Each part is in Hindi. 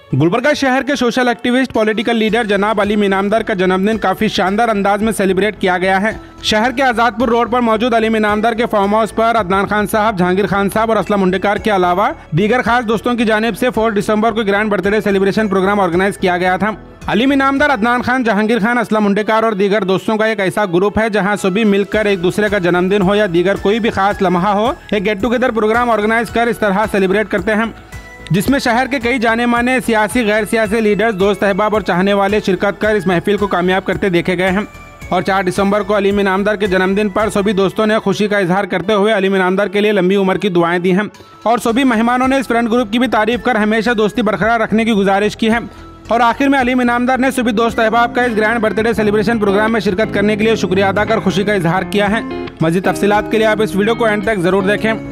गुलबर्गा शहर के सोशल एक्टिविस्ट पॉलिटिकल लीडर जनाब अली इनामदार का जन्मदिन काफी शानदार अंदाज में सेलिब्रेट किया गया है। शहर के आजादपुर रोड पर मौजूद अली इनामदार के फार्म हाउस पर अदनान खान साहब, जहांगीर खान साहब और असलम मुंडेकार के अलावा दीगर खास दोस्तों की जानिब से 4 दिसंबर को grand birthday celebration program organise किया गया था। अली इनामदार, अदनान खान, जहांगीर खान, असलम मुंडेकार और दीगर दोस्तों का एक ऐसा ग्रुप है जहां सभी मिलकर एक दूसरे का जन्मदिन हो या दीगर कोई भी खास लम्हा हो, एक गेट टुगेदर प्रोग्राम ऑर्गेनाइज कर इस तरह सेलिब्रेट करते हैं, जिसमें शहर के कई जाने माने सियासी, गैर सियासी लीडर्स, दोस्त अहबाब और चाहने वाले शिरकत कर इस महफिल को कामयाब करते देखे गए हैं। और 4 दिसंबर को अली इनामदार के जन्मदिन पर सभी दोस्तों ने खुशी का इजहार करते हुए अली इनामदार के लिए लंबी उम्र की दुआएं दी हैं और सभी मेहमानों ने इस फ्रेंड ग्रुप की भी तारीफ कर हमेशा दोस्ती बरकरार रखने की गुजारिश की है। और आखिर में अली इनामदार ने सभी दोस्त अहबाब का इस ग्रैंड बर्थडे सेलिब्रेशन प्रोग्राम में शिरकत करने के लिए शुक्रिया अदा कर खुशी का इजहार किया है। मज़ीद तफसीलात के लिए आप इस वीडियो को एंड तक जरूर देखें।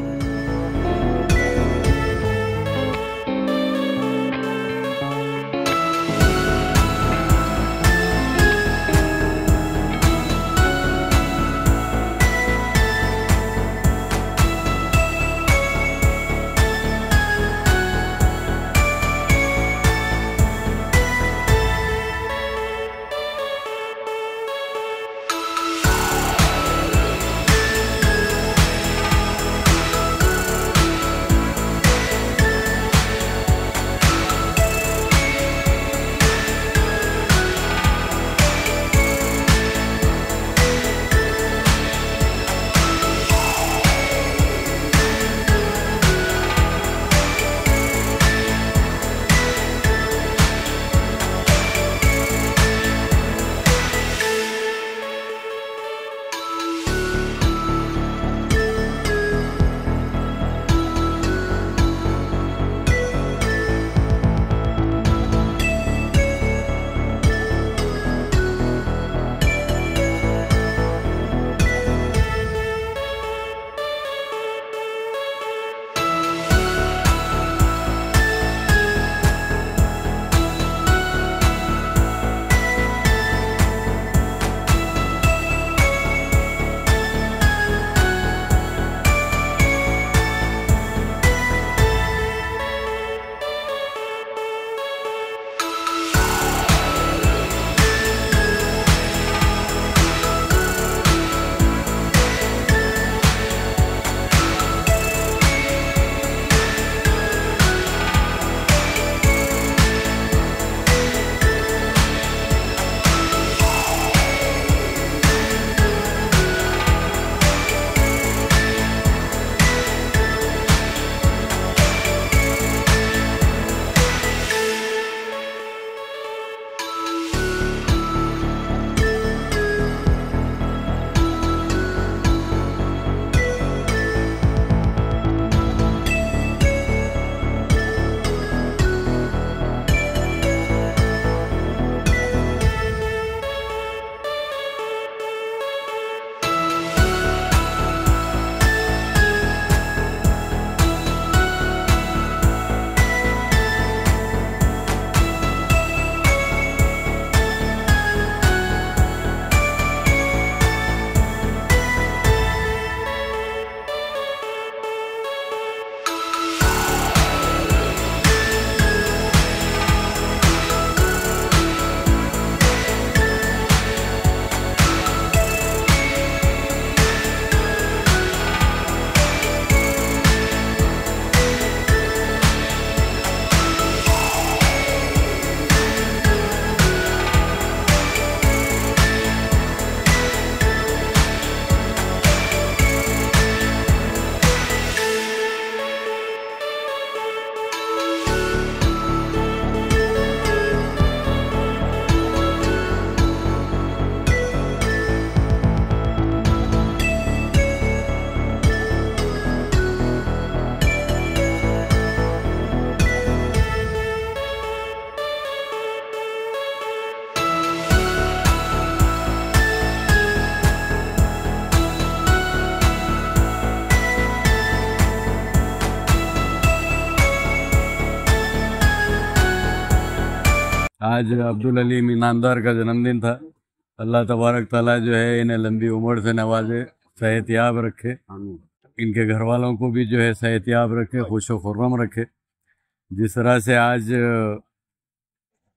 आज अब्दुल अली इनामदार का जन्मदिन था। अल्लाह तबारक ताला जो है इन्हें लंबी उम्र से नवाजे, सेहतयाब रखे, इनके घर वालों को भी जो है सेहतयाब रखे, खुश व खुर्रम रखे। जिस तरह से आज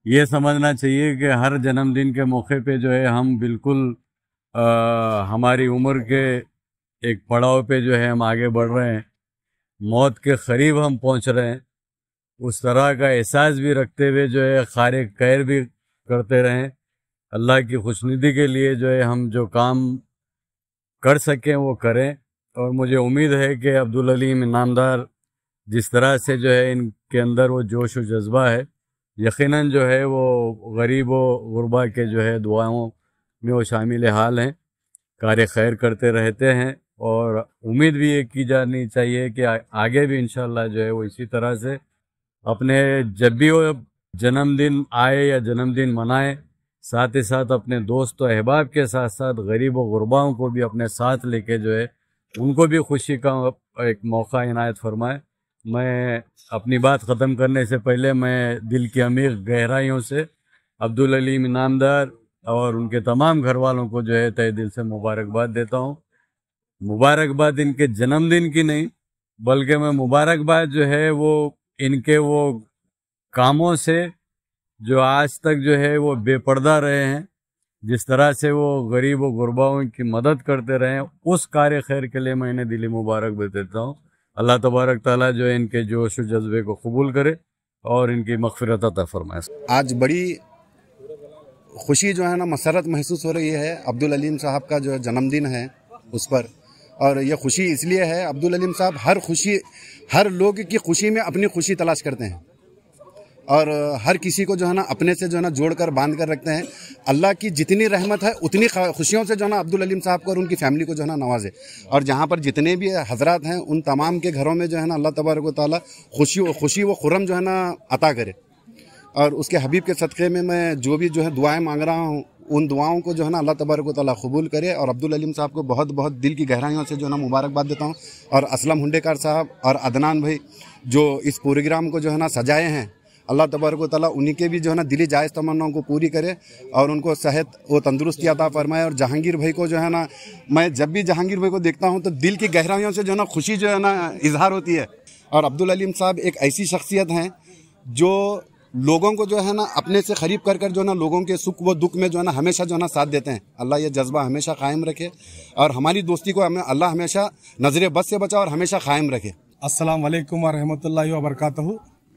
ये समझना चाहिए कि हर जन्मदिन के मौके पे जो है हम बिल्कुल हमारी उम्र के एक पड़ाव पे जो है हम आगे बढ़ रहे हैं, मौत के करीब हम पहुंच रहे हैं। उस तरह का एहसास भी रखते हुए जो है खारे खैर भी करते रहें। अल्लाह की खुशनुदी के लिए जो है हम जो काम कर सकें वो करें। और मुझे उम्मीद है कि अब्दुल अलीम इनामदार जिस तरह से जो है इनके अंदर वो जोश व जज्बा है, यकीनन जो है वो गरीब व गुरबा के जो है दुआओं में वो शामिल हाल हैं, कार्य खैर करते रहते हैं। और उम्मीद भी ये की जानी चाहिए कि आगे भी इंशाअल्लाह जो है वो इसी तरह से अपने जब भी वो जन्मदिन आए या जन्मदिन मनाए, साथ ही साथ अपने दोस्त और अहबाब के साथ साथ गरीब व गुरबाओं को भी अपने साथ लेके जो है उनको भी खुशी का एक मौका इनायत फरमाए। मैं अपनी बात ख़त्म करने से पहले मैं दिल की अमीर गहराइयों से अब्दुल अलीम इनामदार और उनके तमाम घर वालों को जो है तहे दिल से मुबारकबाद देता हूँ। मुबारकबाद इनके जन्मदिन की नहीं, बल्कि मैं मुबारकबाद जो है वो इनके वो कामों से जो आज तक जो है वो बेपर्दा रहे हैं, जिस तरह से वो गरीब व गुरबाओं की मदद करते रहे हैं, उस कार्य खैर के लिए मैं इन्हें दिली मुबारक देता हूँ। अल्लाह तबारक ताला जो है इनके जोश व जज्बे को कबूल करे और इनकी मग़फ़िरत अता फरमाए। आज बड़ी खुशी जो है ना मसरत महसूस हो रही है। अब्दुल अलीम साहब का जो जन्मदिन है उस पर, और ये खुशी इसलिए है, अब्दुल अलीम साहब हर लोग की खुशी में अपनी खुशी तलाश करते हैं और हर किसी को जो है ना अपने से जो है ना जोड़ कर बांध कर रखते हैं। अल्लाह की जितनी रहमत है उतनी खुशियों से जो है ना अब्दुल अलीम साहब को और उनकी फैमिली को जो है ना नवाजे। और जहाँ पर जितने भी हजरात हैं उन तमाम के घरों में जो है ना अल्लाह तबारक व तआला खुशी व खुर्रम जो है ना अता करे। और उसके हबीब के सदक़े में मैं जो भी जो है दुआएं मांग रहा हूँ, उन दुआओं को जो है ना अल्लाह तबारक व तआला कबूल करे। और अब्दुल अलीम साहब को बहुत बहुत दिल की गहराइयों से जो है ना मुबारकबाद देता हूँ। और असलम हुंडेकार साहब और अदनान भाई जो इस प्रोग्राम को जो है ना सजाए हैं, अल्लाह तबारक व तआला उन्हीं के भी जो है ना दिली जायज़ तमन्नाओं को पूरी करे और उनको सेहत व तंदुरुस्ती अता फरमाए। और जहांगीर भाई को जो है ना, मैं जब भी जहांगीर भाई को देखता हूँ तो दिल की गहराइयों से जो है ना खुशी जो है ना इजहार होती है। और अब्दुल अलीम साहब एक ऐसी शख्सियत हैं जो लोगों को जो है ना अपने से करीब कर जो है ना लोगों के सुख व दुख में जो है ना हमेशा जो है ना साथ देते हैं। अल्लाह ये जज्बा हमेशा कायम रखे और हमारी दोस्ती को हमें अल्लाह हमेशा नजर बद से बचा और हमेशा कायम रखे। अस्सलाम वालेकुम व रहमतुल्लाहि व बरकातहू।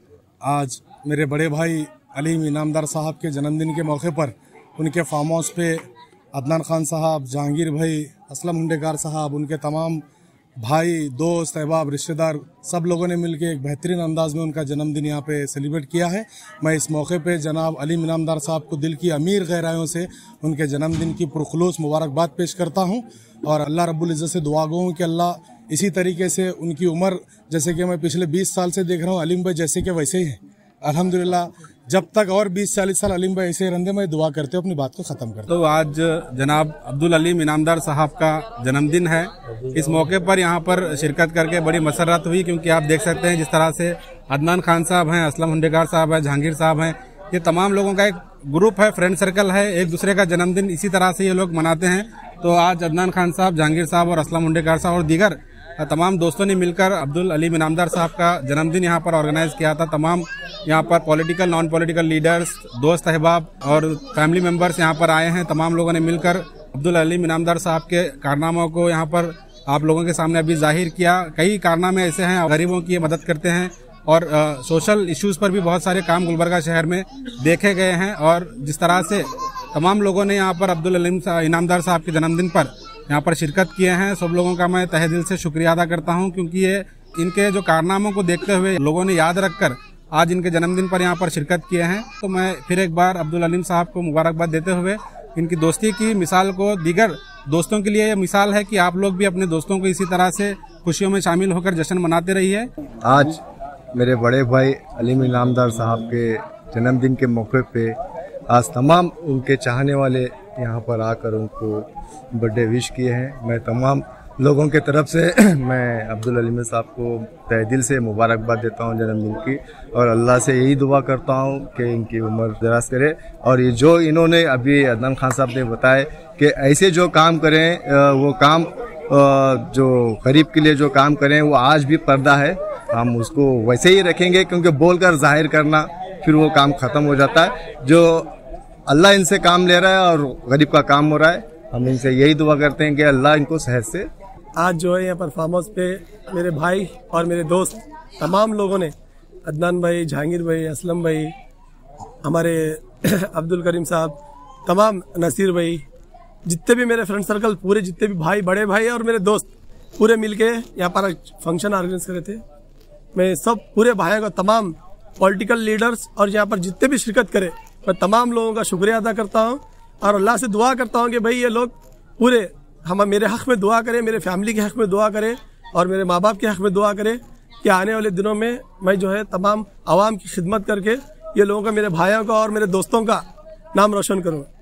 आज मेरे बड़े भाई अलीम इनामदार साहब के जन्मदिन के मौके पर उनके फार्म हाउस पे अदनान खान साहब, जहांगीर भाई, असलम हुंडेकार साहब, उनके तमाम भाई, दोस्त, अहबाब, रिश्तेदार सब लोगों ने मिलकर एक बेहतरीन अंदाज में उनका जन्मदिन यहाँ पे सेलिब्रेट किया है। मैं इस मौके पे जनाब अलीम इनामदार साहब को दिल की अमीर गहराइयों से उनके जन्मदिन की पुरखुलूस मुबारकबाद पेश करता हूँ और अल्लाह रब्बुल इज़्ज़त से दुआ गो हूँ कि अल्लाह इसी तरीके से उनकी उम्र, जैसे कि मैं पिछले 20 साल से देख रहा हूँ अलीम भाई जैसे कि वैसे ही है, अल्हम्दुलिल्लाह जब तक और 20-40 साल अलीम भाई ऐसे रहते, मैं दुआ करते अपनी बात को ख़त्म करता। तो आज जनाब अब्दुल अलीम इनामदार साहब का जन्मदिन है। इस मौके पर यहाँ पर शिरकत करके बड़ी मसरत हुई, क्योंकि आप देख सकते हैं जिस तरह से अदनान खान साहब हैं, असलम हुंडेकार साहब हैं, जहांगीर साहब हैं, ये तमाम लोगों का एक ग्रुप है, फ्रेंड सर्कल है, एक दूसरे का जन्मदिन इसी तरह से ये लोग मनाते हैं। तो आज अदनान खान साहब, जहांगीर साहब और असलम हुंडेकार साहब और दीगर तमाम दोस्तों ने मिलकर अब्दुल अलीम इनामदार साहब का जन्मदिन यहाँ पर ऑर्गेनाइज किया था। तमाम यहाँ पर पॉलिटिकल, नॉन पॉलिटिकल लीडर्स, दोस्त अहबाब और फैमिली मेंबर्स यहाँ पर आए हैं। तमाम लोगों ने मिलकर अब्दुल अलीम इनामदार साहब के कारनामों को यहाँ पर आप लोगों के सामने अभी जाहिर किया। कई कारनामे ऐसे हैं, गरीबों की मदद करते हैं और सोशल इश्यूज पर भी बहुत सारे काम गुलबर्गा शहर में देखे गए हैं। और जिस तरह से तमाम लोगों ने यहाँ पर अब्दुल अलीम इनामदार साहब के जन्मदिन पर यहाँ पर शिरकत किए हैं, सब लोगों का मैं तहे दिल से शुक्रिया अदा करता हूँ, क्योंकि ये इनके जो कारनामों को देखते हुए लोगों ने याद रखकर आज इनके जन्मदिन पर यहाँ पर शिरकत किए हैं। तो मैं फिर एक बार अब्दुल अलीम साहब को मुबारकबाद देते हुए इनकी दोस्ती की मिसाल को दीगर दोस्तों के लिए ये मिसाल है कि आप लोग भी अपने दोस्तों को इसी तरह से खुशियों में शामिल होकर जश्न मनाते रहिए। आज मेरे बड़े भाई अलीम इनामदार साहब के जन्मदिन के मौके पे आज तमाम उनके चाहने वाले यहाँ पर आकर उनको बर्थडे विश किए हैं। मैं तमाम लोगों के तरफ से मैं अब्दुल अलीम साहब को तहे दिल से मुबारकबाद देता हूँ जन्मदिन की, और अल्लाह से यही दुआ करता हूँ कि इनकी उम्र दराज करे। और ये जो इन्होंने अभी अदनान खान साहब ने बताया कि ऐसे जो काम करें वो काम जो गरीब के लिए जो काम करें वो आज भी पर्दा है, हम उसको वैसे ही रखेंगे, क्योंकि बोलकर जाहिर करना फिर वो काम ख़त्म हो जाता है। जो अल्लाह इनसे काम ले रहा है और गरीब का काम हो रहा है, हम इनसे यही दुआ करते हैं कि अल्लाह इनको सेहत से। आज जो है यहाँ पर फार्म हाउस पे मेरे भाई और मेरे दोस्त तमाम लोगों ने, अदनान भाई, जहांगीर भाई, असलम भाई, हमारे अब्दुल करीम साहब, तमाम नसीर भाई, जितने भी मेरे फ्रेंड सर्कल पूरे, जितने भी भाई, बड़े भाई और मेरे दोस्त पूरे मिलके यहाँ पर फंक्शन ऑर्गेनाइज करे थे। मैं सब पूरे भाइयों का, तमाम पॉलिटिकल लीडर्स और यहाँ पर जितने भी शिरकत करे, मैं तमाम लोगों का शुक्रिया अदा करता हूँ और अल्लाह से दुआ करता हूँ कि भाई ये लोग पूरे मेरे हक़ में दुआ करें, मेरे फैमिली के हक़ में दुआ करें और मेरे माँ बाप के हक़ में दुआ करें कि आने वाले दिनों में मैं जो है तमाम आवाम की खिदमत करके ये लोगों का, मेरे भाइयों का और मेरे दोस्तों का नाम रोशन करूँ।